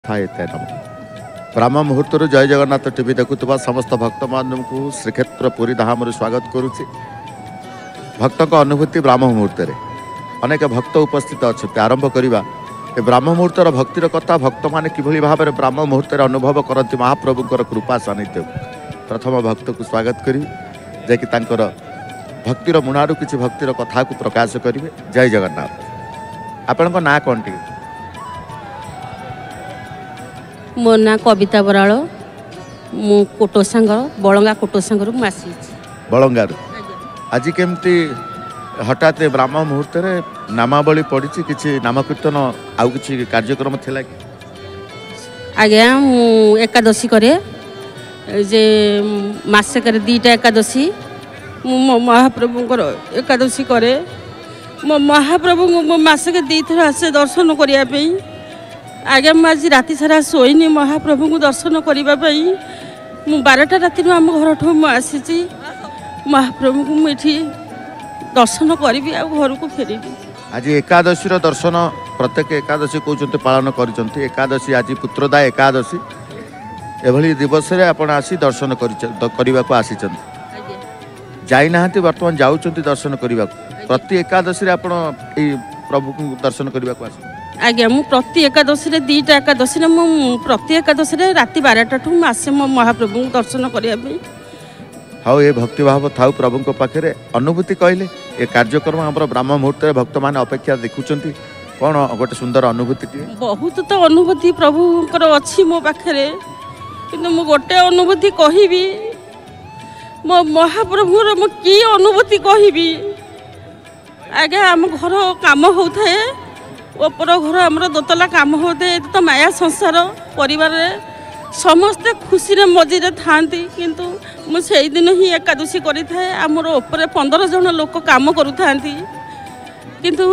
ब्राह्म मुहूर्त जय जगन्नाथ टीवी देखुवा समस्त भक्त मान को श्रीक्षेत्र पुरी धाम स्वागत करुच्ची। भक्त अनुभूति ब्राह्म मुहूर्त अनेक भक्त उपस्थित अच्छा आरंभ करवा ब्राह्म मुहूर्तर भक्तिर कथा भक्त मैंने किभली भाव में ब्राह्म मुहूर्त अनुभव करती महाप्रभुंर कृपा सानिध्य प्रथम भक्त को स्वागत करी जैकि भक्तिर मुणारू किसी भक्तिर कथा को प्रकाश करेंगे। जय जगन्नाथ। आपण ना कौन टी? मो ना कविता बराड़ मु कोटोसांग बलंगा कोटोसांग आसी बलंगार। आज केमती हठात ब्राह्म मुहूर्त नामावली पड़ी किसी नाम कीर्तन आउ कि कार्यक्रम थिला कि? आज्ञा मु एकादशी करे जे मासे करे दीटा एकादशी मो महाप्रभुंकर एकादशी करे मो महाप्रभु मासे के दी थर आसे दर्शन करने आज्ञा मुझे आज राति सारा शोनी महाप्रभु को दर्शन करने मु 12टा राति आम घर ठू मुझी महाप्रभु को मुझे दर्शन करी आ घर को फेरी। आज एकादशी दर्शन प्रत्येक एकादशी कहते पालन कर एकादशी आज पुत्रदा एकादशी एभली दिवस आप आसी दर्शन करने को आसी जाइना बर्तमान जाऊँ दर्शन करने प्रति एकादशी आप प्रभु को दर्शन करने को आस? आज्ञा मु प्रति एकादशी दीटा एकादशी मु प्रति एकादशी राति 12टा ठू आसे मो महाप्रभु को दर्शन करने। हाँ ये भक्तिभाव थाउ प्रभु पाखे अनुभूति कहले ये कार्यक्रम आम ब्राह्म मुहूर्त भक्त मैंने अपेक्षा देखुंट कौन गोटे सुंदर अनुभूति? बहुत तो अनुभूति प्रभुंर अच्छी मो पाखे कि मु गोटे अनुभूति कहबी मो महाप्रभुर मु कि अनुभूति कहबी। आज्ञा आम घर काम होता है ओपर घर आमर दोतला काम होते तो माया संसार परिवार समस्ते खुशी मझे था किंतु मुझे दिन ही एकादशी करें आमर ऊपर 15 जन लोक काम करूँ किंतु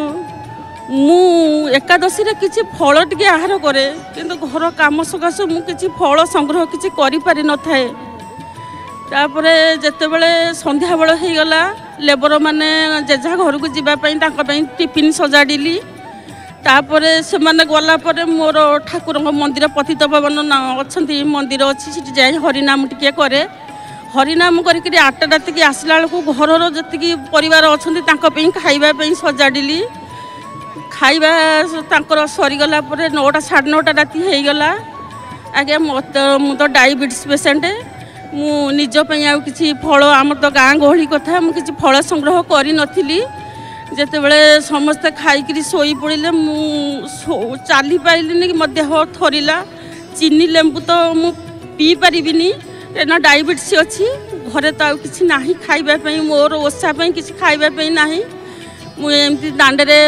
मु एकादशी किसी फल टे आहार करे किंतु घर काम सकाश मुझे फल संग्रह किसी करि न थाए। तापरे जेतेबेले संध्या बेल हो गला लेबर माने जेजा घर को जीवाई टिफिन सजाड़ी तापरे से माने गला परे मोर ठाकुर मंदिर पतित पावन अच्छा मंदिर अच्छी जाए हरिनाम टिके करे हरिनाम करके 8टा राति की आसला बेलू घर जी परिवार अच्छा खाइबापी सजाड़ी खाइबा तांकर सरीगला 9टा 9:30 राति हो गला। आज्ञा मु तो डायबिटीज पेसेंट मु निजपाई आ कि फल आम तो गाँ गहली कथा मुझे फल संग्रह करी नथिली जेतेबेले समस्ते खाई शोई पड़े मु चली पाइलिनी मो देह थरिला चीनी लेंबू तो मु पी पारिबिनी ना डायबिटीज अच्छी घरे तो किसी ना खाइबापी मोर ओषापी किसी खाइबापी ना मुझे दांडे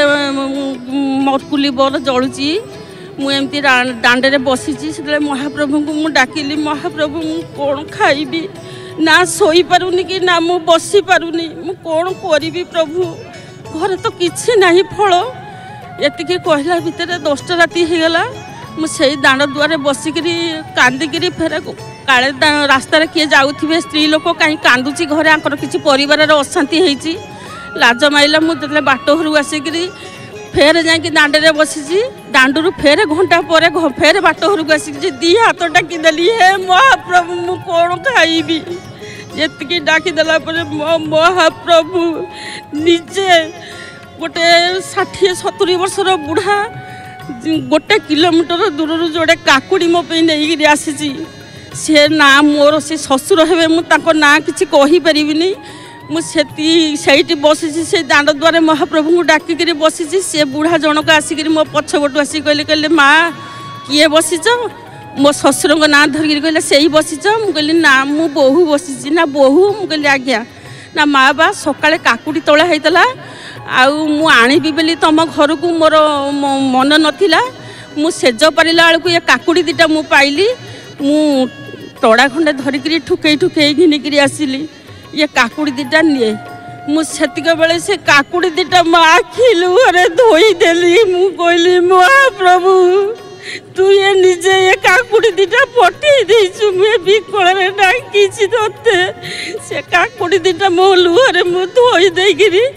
मरकुली बर जलुची मुझे दांडे बसी से महाप्रभु को मुझे डाकिली महाप्रभु मु कौन खाइबी ना शोई पारुनी कि ना मु बसी पारुनी मु कौन करी प्रभु घर तो किसी ना फल ये कहला भितर 10टा राति हो गला मुझे दांड दुआरे बसिक कांदिकी फेर काले रास्तार किए जाऊे स्त्री लोक कहीं कांदुची घरे आंकर किसी परिवार अशांति होती लाज माइला मुझे बाट घर आसिक फेर जा दांडे बसी दांडू फेर घंटा पर फेर बाट घर को आसिक दी हाथ डाकिदेली हे महाप्रभु मु कौन खाइबी ये डाकिदेला महाप्रभु निजे गोटे 60-70 वर्षर बुढ़ा गोटे किलोमीटर दूर जोड़े काकुड़ी मो नहीं आसी सी ना मोर से ससुर हे मुझे ना कि कहीपरि मुझे बसी से दांड द्वारे महाप्रभु को डाकिक बसी सी बुढ़ा जनक आसिक मो पछपटू आसिक कहले माँ किए बसीच मो ससुर ना धरिक कहले से ही बसीच मुझे ना मु बोहू बसी ना बोहू मुझे आज्ञा ना माँ बा सकाଳେ काकुड़ी तोला होता आउ आनिबी बोली तुम घर को मोर मन नाला मु सेज पारा बेलू ये काकुड़ी दीटा मु पाइली मु तड़ा खंडे धरिकी ठुकई ठुकई घिनिकी आसिली ये काकुड़ी दीटा निए मुझे बेले से काकुड़ी दीटा मो आखि लुहरे धोईदेली मु कहली महाप्रभु तू ये निजे ये काकुड़ी दीटा पठे देचु मुझे विकल डाकी ते से काकुड़ी दीटा मो लुहरे मु धोई देकिरी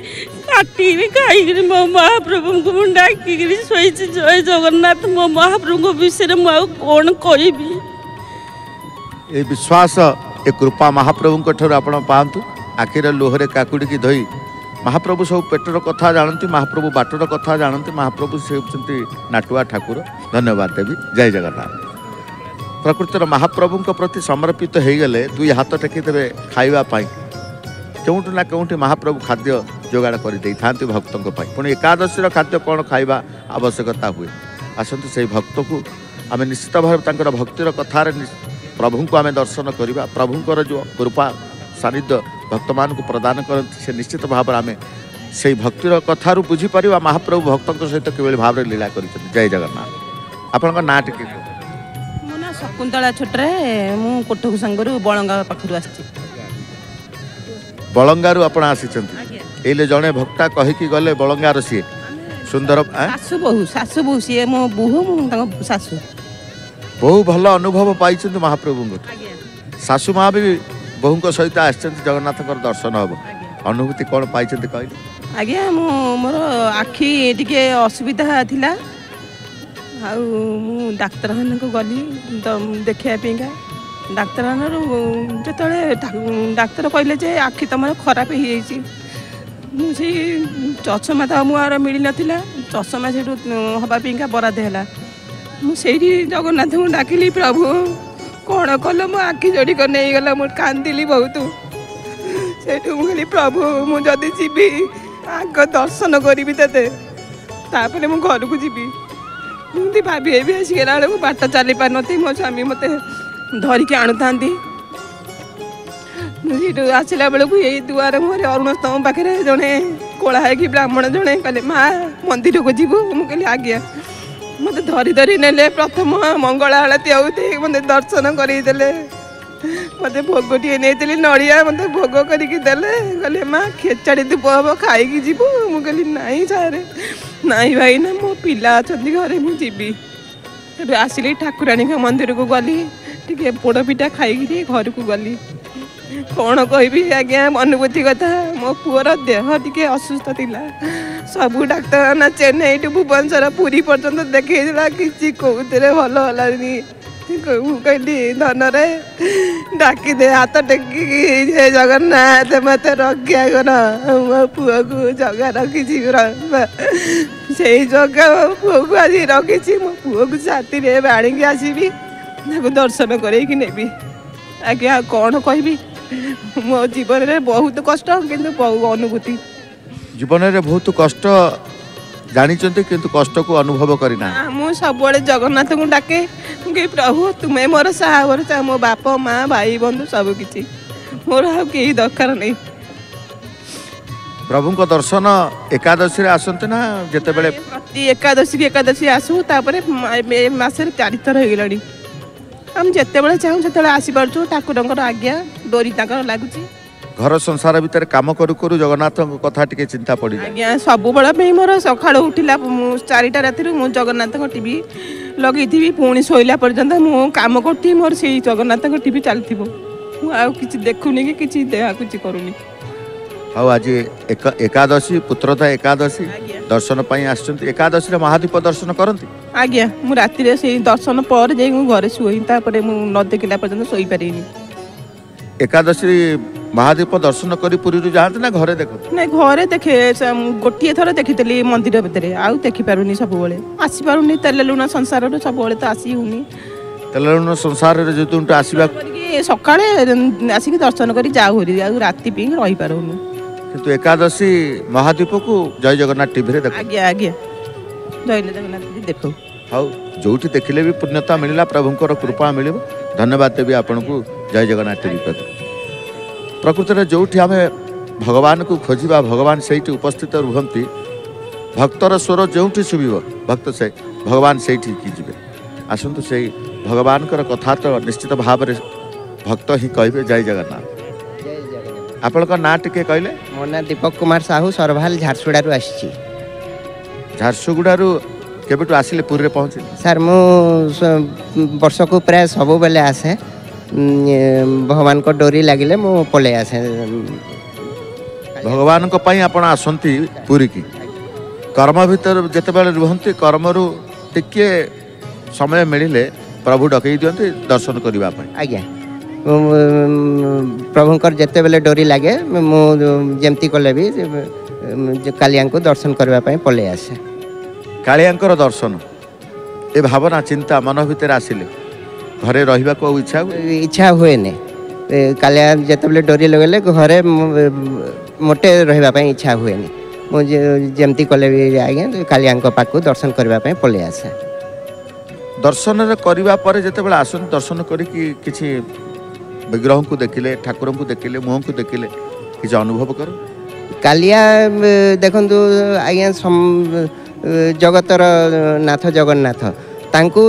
आटी खाई मो महाप्रभु को डाकिक शोई जय जगन्नाथ मो महाप्रभु विषय मुझे कौन कहि ये विश्वास ए कृपा महाप्रभु ठूर आप पातु आखिर लुहरे काकुड़ी की धोई महाप्रभु सब पेटर कथा जानती महाप्रभु बाटर कथा जानती महाप्रभु से होती नाटुआ ठाकुर धन्यवाद देवी जय जगन्नाथ प्रकृतिर महाप्रभु प्रति समर्पित हो गले दुई हाथ टेकीदेवे खावाई केउठु ना केउठि महाप्रभु खाद्य जोगाड़ कर भक्तों पुणी एकादशी खाद्य कौन खाइबा आवश्यकता हुए आसतु से भक्त को आम निश्चित भाव भक्तिर कथार प्रभु को आम दर्शन करवा प्रभुंर जो कृपा सानिध्य भक्त मान को प्रदान करती से निश्चित भाव आम से भक्तिर कथार बुझीपर महाप्रभु भक्तों सहित किभली भाव में लीला कर जय जगन्नाथ आपण ना टे मो ना शकुंतला छोटरे मु कोठक संगरू बलंगा पाखरु आछि बलंगारू आपण आसी एले जड़े भक्ता कहीकि गले बलंगार सी सुंदर सासु बहु सी मो बुह सासु बहु भल अनुभव पाई महाप्रभु सासु माँ भी बहु सहित आस जगन्नाथ दर्शन हम अनुभूति कौन पाई कहले आज्ञा मोर आखि टिके असुविधा थिला आ डाक्तरखाना को गली देखा डाक्तरखाना जो डाक्तर कहले जे आखि तुम खराब हो से चषमा तो मुझे मिल नाला चषमा से हवापा बराद है मुझे जगन्नाथ को डाकिली प्रभु कौन कल मो आखि जोड़ी कर नहीं गला मुझे कांदिली बहुत से कहली प्रभु मुझे जी आग दर्शन करी ते तापर मु घर को जी मुझे भाभी आसगला बेलू बाट चली पार नी मो स्वामी मत धरिकी आणु था मुझे आसला बेलू यही दुआर मुझे अरुण स्तंभ पाखे जड़े कला है ब्राह्मण जड़े कहले माँ मंदिर को जीवु मुझे आज्ञा मत धरी धरी ने प्रथम मंगल आलती आते मत दर्शन करदे मत भोग टे नहीं नड़िया मत भोग करके कहले माँ खेचाड़ी धूप हम खाई जीवु मुझे नाई सारे नाई भाई ना मो पिला अच्छा घरे मुझे आसिली ठाकुराणी मंदिर को गली टे पोड़ पिठा खाई घर को गली कौन कहि आज्ञा अनुभूति कथा मो पुअर देह टे असुस्थ थिला सबू डाक्तरखाना चेन्नई टू भुवनेश्वर पुरी पर्यंत देखा कि कौन भल है कहली धन रे डाकी दे हाथ टेकिकी जगन्नाथ मत रक्षा कर मो पुआ को जगह रखी से जगह पुआ को आज रखी मो पुआ को छाती में आणिकी आसबि दर्शन करैकी नेबी आज्ञा कौन कहि मो जीवन में बहुत कष्ट किंतु बहु अनुभूति जीवन में बहुत कष्ट जानी किंतु कष्ट को अनुभव करना मु सब जगन्नाथ को डाके कि प्रभु तुम्हें मोर सहारा मो बाप माँ भाई बंधु सब किसी मोर कहीं दरकार नहीं प्रभु को दर्शन एकादशी आसते ना जिते बड़े प्रति एकादशी आसू मसरे 4 थर हो गला हम जिते चाहूँ से आसपार ठाकुर आज्ञा डोरी लगुच घर संसार भितर काम करू करू जगन्नाथ कथा टिके चिंता पड़ी आज्ञा सब बड़ा मोर सका उठिला 4टा राति मु जगन्नाथ टीवी लगे थी पुणी शोला पर्यंत मु काम करी मोर से जगन्नाथ टीवी चलती कि देखुनी कि किसी देहा कुछ करूनी हाँ आज एकादशी पुत्रता एकादशी दर्शन पाई आसचंती एकादशी महादीप दर्शन करती आज्ञा मु राति से दर्शन पर जाई घरे शुई तापर मु न देखला पर्यंत सोई पारिनी एकादशी महादीप दर्शन करी पुरी जाते ना घरे देखते ना घरे देखे गोटे थर देखी मंदिर भितर आउ देखी पारुनी सब आसी पारुनी तेल लुण संसार सब तो आसी होनी तेल लुण संसार जो आसवा सका आसिक दर्शन कर जाऊ हरी राति पी रही पारुनी किंतु एकादशी महादीप को जय जगन्नाथ टीवी देख आज्ञा आज्ञा जय जगन्नाथ देख हाँ जो देखिले भी पुण्यता मिलला प्रभुंकर कृपा मिल धन्यवाद देवी आपन को जय जगन्नाथ टीवी प्रति प्रकृति में जो आम भगवान को खोजा भगवान से उपस्थित रुहति भक्तर स्वर जो शुभ भक्त से भगवान से जी आसतु से भगवान कथा तो निश्चित भाव में भक्त ही कहे जय जगन्नाथ आपण ना टिके कहले मो ना दीपक कुमार साहू सरभाल झारसुगुड़ारू आसी झारसुगुड़ारू केबेटू आसिले पुरी पहुँचे सर मु वर्ष को प्राय सब बेले आसे भगवान को डोरी लगिले मु पले आसे भगवान आपण आसती पुरी की कर्म भितर जितेबाला रुहति कर्मरू टिके समय मिले प्रभु डकई दियंती दर्शन करने आज्ञा प्रभुंकर जिते बेले डोरी लगे मुझे कले भी कालिया को दर्शन करने पलि आसे कालियांकर दर्शन ए भावना चिंता मन भितर आसिले घरे रहिबा को इच्छा हुए ने कालिया जिते बेले डोरी लगले घरे मोटे रहिबा इच्छा हुए ने मुझे कले भी आज्ञा कालिया पाक दर्शन करने पलि आसे दर्शन करने पर जितेबाला आसन दर्शन करी किछि विग्रह को देखिले ठाकुर को देखिले मुह को देखिले किछि अनुभव कर कालिया देखंतु आज्ञा जगतर नाथ जगन्नाथ तांको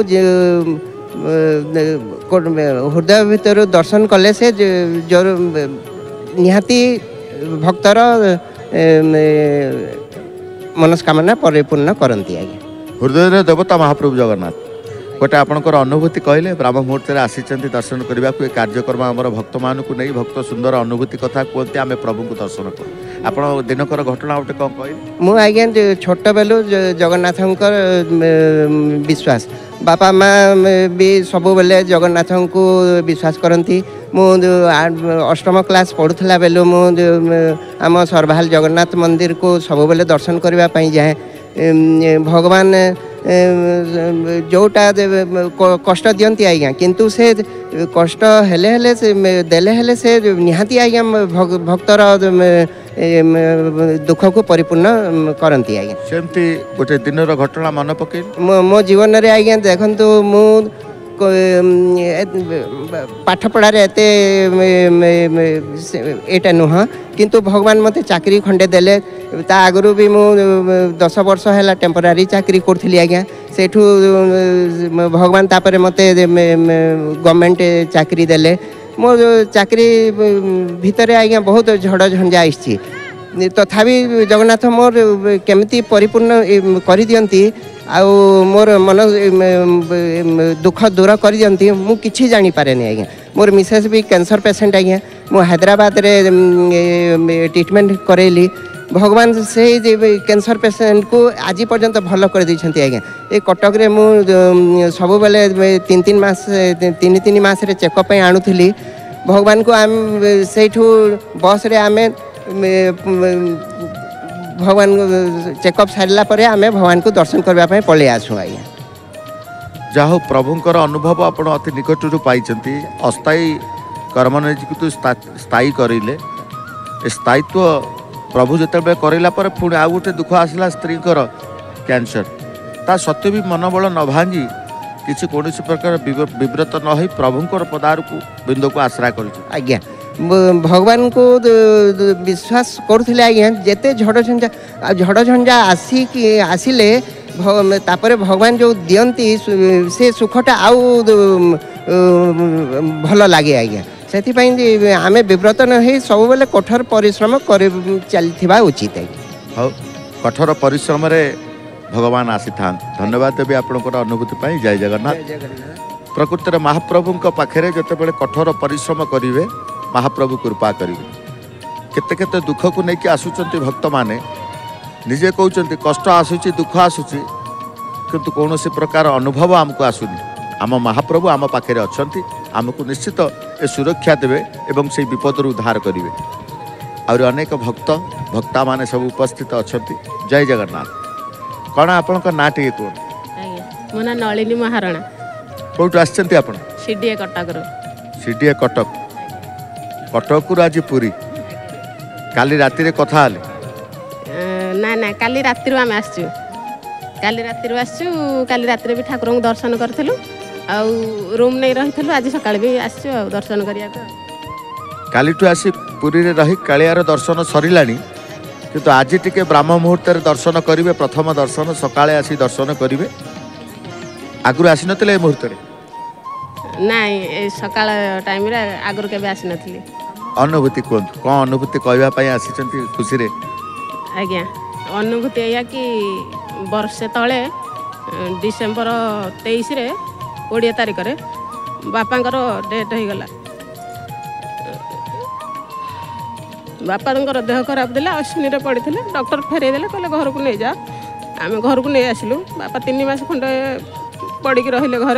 हृदय भितर दर्शन कले से निहाती भक्तर मनस्कामना परिपूर्ण करती आज्ञा हृदय देवता महाप्रभु जगन्नाथ गोटे आपंकर अनुभूति कहले ब्राह्म मुहूर्त आसी दर्शन करने को कार्यक्रम आम भक्त मान को नहीं भक्त सुंदर अनुभूति कथा कहते आम प्रभु को दर्शन कर आप दिनकर घटना गोटे कौन कह मुझे छोट बेलू जगन्नाथ विश्वास बापा माँ भी सब बेले जगन्नाथ को विश्वास करती मु अष्टम क्लास पढ़ुला बेलू आम सर्भाल जगन्नाथ मंदिर को सब बेले दर्शन करने जाए भगवान जोटा कष्ट दियंती आज्ञा किंतु से कष्ट हेले हेले से देले हेले से निहाती आज्ञा भक्तर दुख को परिपूर्ण करती आज्ञा सेमती गोटे दिन घटना मन पकई मो जीवन रे आज्ञा देखंतु मु पाठ पढ़ारे एटा नुह किंतु भगवान मते चाकरी खंडे देले ता आगु भी मु 10 वर्ष है टेम्पोरारी चाकरी करी आज्ञा सेठू भगवान तापर मते गवर्नमेंट चाकरी देले मो चाकरी भितर आज्ञा बहुत झड़ झंझा आसी तथापि जगन्नाथ मोर केमती परिपूर्ण कर दियंती आउ मोर मन दुख दूर कर दियंती मु किछि जानि पारेनी आज्ञा मोर मिसेस भी कैंसर पेशेंट आज्ञा मु हैदराबाद रे ट्रीटमेंट करेली भगवान से कैंसर पेशेंट को आज पर्यंत भल कर दी आज्ञा ये कटक रे मु सब बेले 3 मास 3 मास रे चेकअप आणुली भगवान को आम सेठू बस रे आमे भगवान चेकअप सारा पर आम भगवान को दर्शन करने पलि आसू आज्ञा जहाँ प्रभुंकर अनुभव आपण अति निकटरू पाई अस्थायी कर्मनिज को स्थायी करें स्थायित्व प्रभु जिते करला पुणी आउ गोटे दुख आसला स्त्री कैंसर ता सत्य भी मनोबल न भांगी किसी कौन प्रकार विव्रत न हो प्रभुंकर पदार को बिंदु को आश्रय कर आज्ञा भगवान को विश्वास करुले आज्ञा जेते झड़ झंझा आसिले तापर भगवान जो दियंती से सुखटा आउ भल लगे आज्ञा से आम विव्रत न हो सब बेले कठोर परिश्रम कर चलता उचित हाँ कठोर परिश्रम रे भगवान आसी था धन्यवाद देवी आपंकर अनुभूति जय जगन्नाथ प्रकृति में महाप्रभु पाखे जिते कठोर परिश्रम करेंगे महाप्रभु कृपा करेंगे केते केते दुख को लेकिन आसुचंती भक्त माने निजे कहते कष्ट आसूची दुख आसूची किंतु कौन प्रकार अनुभव आमको आसुनी आम महाप्रभु आम पाखे अच्छा आमको निश्चित ए सुरक्षा देवे एवं से विपद उद्धार करेंगे और अनेक भक्ता माने सब उपस्थित अच्छा जय जगन्नाथ कौन आपण ना टे कौन मो ना नलिनी महाराणा कौटू आसचंती आपण सीडीए कटक सीडीए कटक कटक आज पुरी काली राति रे कथा हाले ना ना काली राति आम आसचु काली राति आसचु काली राति भी ठाकुर को दर्शन करथिलु आउ रूम नहीं रही आज सकाळ भी आसचु दर्शन करिया कालीठू आसी पुरी रे रही कालियार दर्शन सरिलानी किंतु आज टिके ब्राह्म मुहूर्त दर्शन करेंगे प्रथम दर्शन सकाळे आसी दर्शन करेंगे आगुरी आसी नथिले मुहूर्त रे नाई सकाळ टाइम रे आगुर केबे आसी नथिले अनुभूति कहतु कौन अनुभूति कहवाई आसी खुशी रे आज्ञा अनुभूति या कि वर्षे तले डिसेम्बर 23 रे 20 तारिख रे बापांकर डेथ हो गला ବାପାଙ୍କର ଦେହ ଖରାପ ଥିଲା, ଅଶ୍ୱିନୀରେ ପଡ଼ିଥିଲେ। ଡକ୍ଟର ଫେରେଇ ଦେଲେ, କହିଲେ ଘରକୁ ନେଇଯା। ଆମେ ଘରକୁ ନେଇ ଆସିଲୁ। ବାପା 3 ମାସ ଖଣ୍ଡେ ପଡ଼ିକି ରହିଲେ ଘରେ।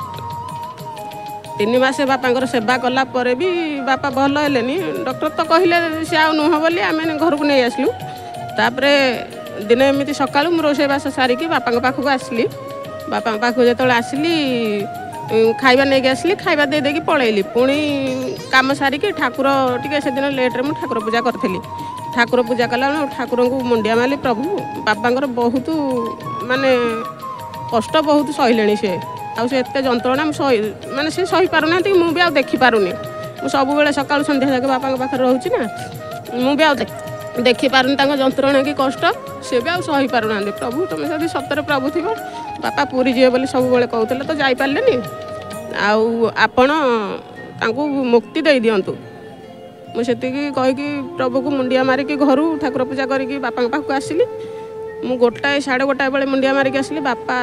3 ମାସ ବାପାଙ୍କର ସେବା କଲା ପରେ ବି ବାପା ଭଲ ହେଲେନି। ଡକ୍ଟର ତ କହିଲେ ସେ ଆଉ ନୁହଁ ବୋଲି ଆମେ ଘରକୁ ନେଇ ଆସିଲୁ। ତାପରେ ଦିନେ ଏମିତି ସକାଳୁ ମୁଁ ରୋଷେଇବାସ ସାରିକି ବାପାଙ୍କ ପାଖକୁ ଆସିଲି। ବାପାଙ୍କ ପାଖକୁ ଯେତେବେଳେ ଆସିଲି, ଖାଇବା ନେଇକି ଆସିଲି, ଖାଇବା ଦେଇକି ପଳେଇଲି। ପୁଣି କାମ ସାରିକି ଠାକୁର ଟିକେ ସେଦିନ ଲେଟ୍ରେ ମୁଁ ଠାକୁର ପୂଜା କରିଥିଲି। ଠାକୁର ପୂଜା କଲା ବେଳେ ଠାକୁରଙ୍କୁ ମୁଣ୍ଡିଆ ମାରିଲି, ପ୍ରଭୁ ବାପାଙ୍କର ବହୁତ ମାନେ କଷ୍ଟ ବହୁତ ସହିଲେଣି ସେ। ଆଉ ସେ ଏତେ ଯନ୍ତ୍ରଣା ମୁଁ ମାନେ ସେ ସହିପାରୁନାହାନ୍ତି, ମୁଁ ବି ଆଉ ଦେଖିପାରୁନି। ମୁଁ ସବୁବେଳେ ସକାଳୁ ସନ୍ଧ୍ୟା ଯାକେ ବାପାଙ୍କ ପାଖରେ ରହୁଛି ନା, ମୁଁ ବି ଆଉ ଦେଖିପାରୁନି ତାଙ୍କ ଯନ୍ତ୍ରଣା କି କଷ୍ଟ। ସେ ବି ଆଉ ସହିପାରୁନାହାନ୍ତି। ପ୍ରଭୁ ତୁମେ ଯଦି ସତରେ ପ୍ରଭୁ ଥିବ, ବାପା ପୁରୀ ଯିବେ ବୋଲି ସବୁବେଳେ କହୁଥିଲେ, ତ ଯାଇପାରିଲେନି। ଆଉ ଆପଣ ତାଙ୍କୁ ମୁକ୍ତି ଦେଇଦିଅନ୍ତୁ। ମୁଁ ସେତିକି କହିକି ପ୍ରଭୁକୁ ମୁଣ୍ଡିଆ ମାରିକି ଘରୁ ଠାକୁର ପୂଜା କରିକି ବାପାଙ୍କ ପାଖକୁ ଆସିଲି। ମୁଁ 1ଟାଏ 1:30 ବେଳେ ମୁଣ୍ଡିଆ ମାରିକି ଆସିଲି। ବାପା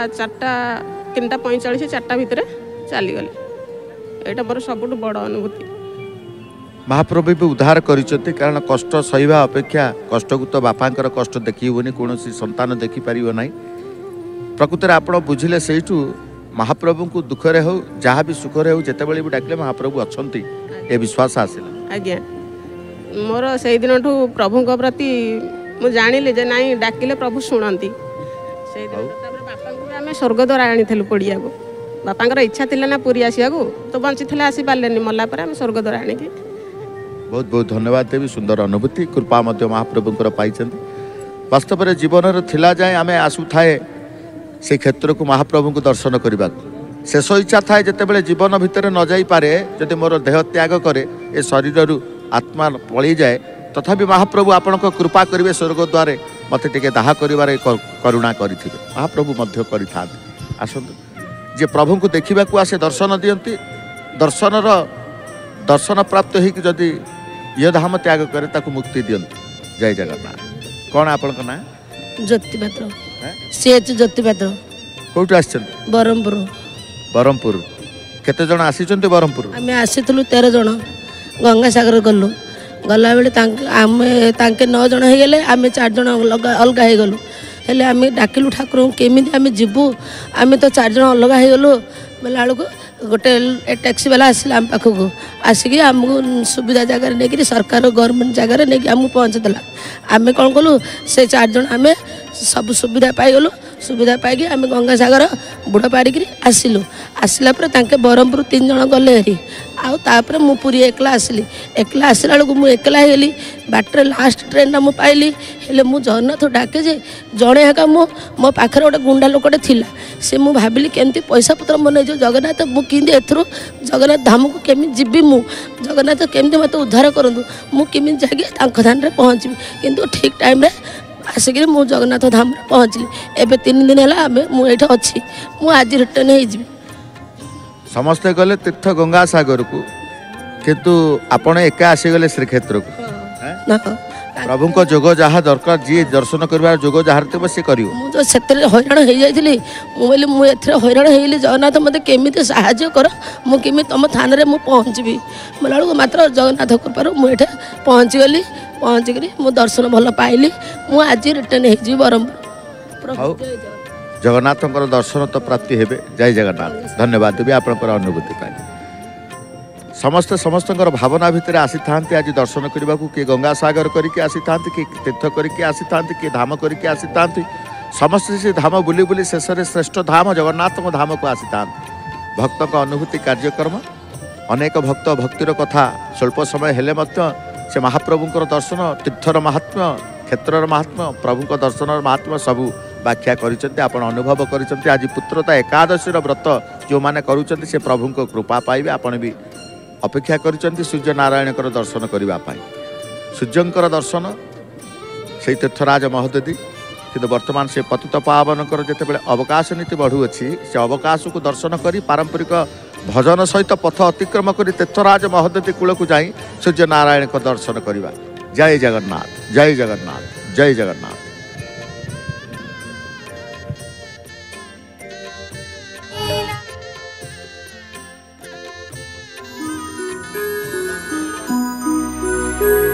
3:45 4ଟା ଭିତରେ ଚାଲିଗଲେ। ଏଇଟା ମୋର ସବୁଠୁ ବଡ଼ ଅନୁଭୂତି। महाप्रभु भी उद्धार करिसेंती, कारण कष्ट सहिबा अपेक्षा कष्ट को तो बापांकर कष्ट देखिबनी, कौनसी संतान देखि परिबो नाही। प्रकृति आपण बुझिले सेठू महाप्रभु को दुखरे हो जहाँ भी सुखरे हो जितेबले भी डाकिले महाप्रभु अछंती ए विश्वास आसिला। आज्ञा मोर से दिन प्रभु प्रति मु जानिली जे नाई डाकिले प्रभु शुणती। से बापा को आम स्वर्गद्वार आनी पड़िया को बापांकर इच्छा थिला ना पुरी आसिया को, तो बंची थे आसी पारे मला पर आम स्वर्गद्वार आनिकी। बहुत बहुत धन्यवाद देवी। सुंदर अनुभूति कृपा मध्य महाप्रभुंकर पाइछन्ति। वास्तव में जीवन थिला जाए आम आसु थाए से क्षेत्र को महाप्रभु को दर्शन करने शेष इच्छा थाए जितेबाला जीवन भितर न जाई पारे, जदि मोर देह त्याग करे ए शरीर आत्मा पलि जाए, तथापि महाप्रभु आपण कृपा करेंगे स्वर्गद्वार मत टे दाह कर करुणा करें। महाप्रभु मध्य करिथा आसतु जे प्रभु को देखा आसे दर्शन दियंती, दर्शन प्राप्त होगी जदि ये धाम त्याग करे ताकू मुक्ति दियंती। जय जगन्नाथ। कौन आपण ना? ज्योति पात्र। सीएच ज्योति पात्र। कोठु आछन? बरमपुर। बरमपुर। केते जण आसीचंती बरमपुर? आमे आसीथलु 13 जण गंगा सागर गलु। गला बेले आमे तांके 9 जण हे गेले, आमे 4 जण अलग हे गलु। हेले आमे डाकिलु ठाकुर केमिति आमे जिबु, आमे तो 4 जण अलग हे गलु। बेला को गोटे टैक्सी वाला आसिला आम पाखक आसिक आमको सुविधा जगार नहीं सरकार गवर्नमेंट जगार नहीं आमको पहुँचेदेला। आम कौन कलु से 4 जन आम सब सुविधा पाईगलु। सुविधा पाई आम गंगा सागर बुढ़ पाड़ी आसिलु। आसला बरमपुर 3 जन गले हेरी आउे मु पूरी एकला आसली। एकला आसला बेलू मुझे एकला होगली। बाटर लास्ट ट्रेन मु पाइली। हेले मु जगन्नाथ डाके जे जड़े एका मो पाखे गोटे गुंडा लोकटे थिला। से मु भाविली केमती पैसा पत्र मन जो जगन्नाथ मुझे एथरू जगन्नाथ धाम को केमी जीवी मु जगन्नाथ केमती मत उद्धार करूँ मुझे जाके धान पहुँची। किंतु ठीक टाइम आसिक मु जगन्नाथ धाम पहुँचली। एवं 3 दिन है मुझे अच्छी मुझे रिटर्न हो समस्ते गले तीर्थ गंगा सागर को, किंतु आपण एका आसीगले श्रीक्षेत्र को। प्रभु को जोग जहाँ दरकार जी दर्शन कर जोग जहाँ थे सी कर मुझे हैरान हो जाइली। मुझे मुझे हैरान होली जगन्नाथ मत केमी साहाଯ୍य कर मुझे तुम थाना रे पहुँची बोला मात्र जगन्नाथ कृपार मुझे पहुँची गली। पहुँचिक मु दर्शन भल पाइली। मुझे आज रिटर्न हो बरमपुर। जगन्नाथ दर्शन तो प्राप्ति हेबे। जय जगन्नाथ। धन्यवाद देवी आपनकर अनुभूति पाई। समस्त भावना भितर आसी थांती आज दर्शन करने को। किए गंगा सागर करके आसी थांती, किए तीर्थ करके आसी थांती, किए धाम करके आसी थांती। समस्त से धाम बुली बुली शेष में श्रेष्ठ धाम जगन्नाथ धाम को आसी थांती। भक्त अनुभूति कार्यक्रम अनेक भक्त भक्तिर कथा स्वल्प समय हेले मध्य से महाप्रभुंकर दर्शन तीर्थर महात्म्य क्षेत्रर महात्म्य प्रभु दर्शन महात्म्य सबू व्याख्या करिसेंती। आपण अनुभव करिसेंती। आज पुत्रता एकादशी व्रत जो माने करूचंती से प्रभु को कृपा पाइबे। आपण भी अपेक्षा करिसेंती सूर्य नारायण दर्शन करने। सूर्यंकर दर्शन से तीर्थराज महोदधि, किंतु वर्तमान से पतित पावनकर जितेबाला अवकाश नीति बढ़ुअछि से अवकाश को दर्शन करी पारंपरिक भजन सहित पथ अतिक्रम कर तीर्थराज महोदधि कूल को जाई सूर्य नारायण दर्शन करवा। जय जगन्नाथ। जय जगन्नाथ। जय जगन्नाथ।